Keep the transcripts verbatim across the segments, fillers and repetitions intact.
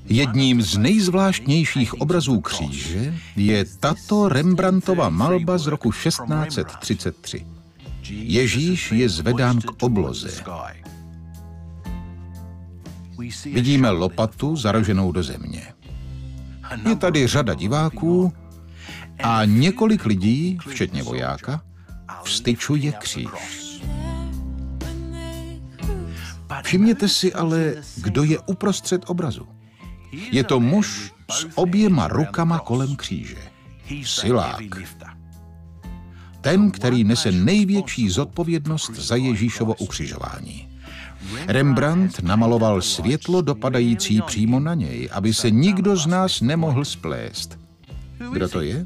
Jedním z nejzvláštnějších obrazů kříže je tato Rembrandtova malba z roku šestnáct set třicet tři. Ježíš je zvedán k obloze. Vidíme lopatu zaroženou do země. Je tady řada diváků a několik lidí, včetně vojáka, vztyčuje kříž. Všimněte si ale, kdo je uprostřed obrazu. Je to muž s oběma rukama kolem kříže. Silák. Ten, který nese největší zodpovědnost za Ježíšovo ukřižování. Rembrandt namaloval světlo dopadající přímo na něj, aby se nikdo z nás nemohl splést. Kdo to je?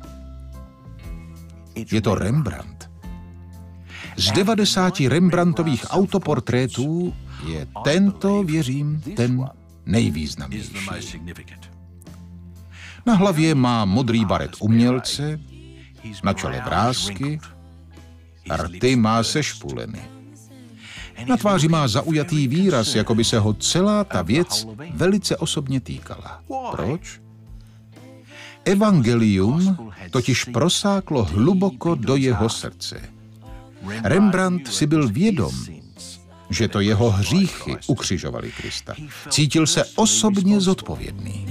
Je to Rembrandt. Z devadesáti Rembrandtových autoportrétů je tento, věřím, ten nejvýznamnější. Na hlavě má modrý baret umělce, na čele vrásky, rty má sešpuleny. Na tváři má zaujatý výraz, jako by se ho celá ta věc velice osobně týkala. Proč? Evangelium totiž prosáklo hluboko do jeho srdce. Rembrandt si byl vědom, že to jeho hříchy ukřižovaly Krista. Cítil se osobně zodpovědný.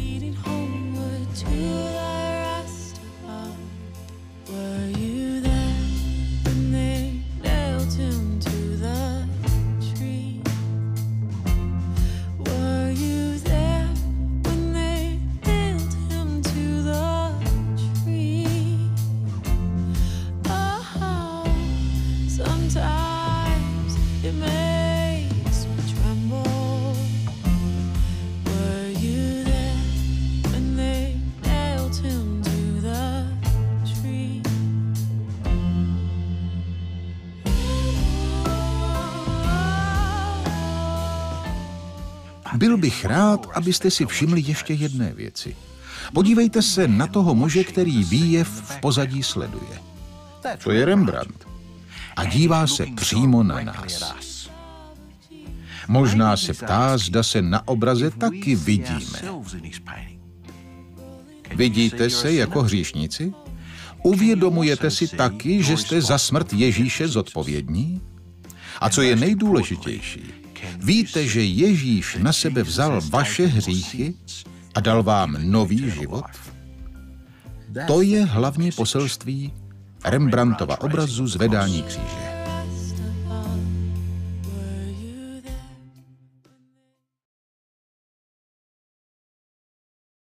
Byl bych rád, abyste si všimli ještě jedné věci. Podívejte se na toho muže, který výjev v pozadí sleduje. To je Rembrandt. A dívá se přímo na nás. Možná se ptá, zda se na obraze taky vidíme. Vidíte se jako hříšníci? Uvědomujete si taky, že jste za smrt Ježíše zodpovědní? A co je nejdůležitější, víte, že Ježíš na sebe vzal vaše hříchy a dal vám nový život? To je hlavní poselství Rembrandtova obrazu Zvedání kříže.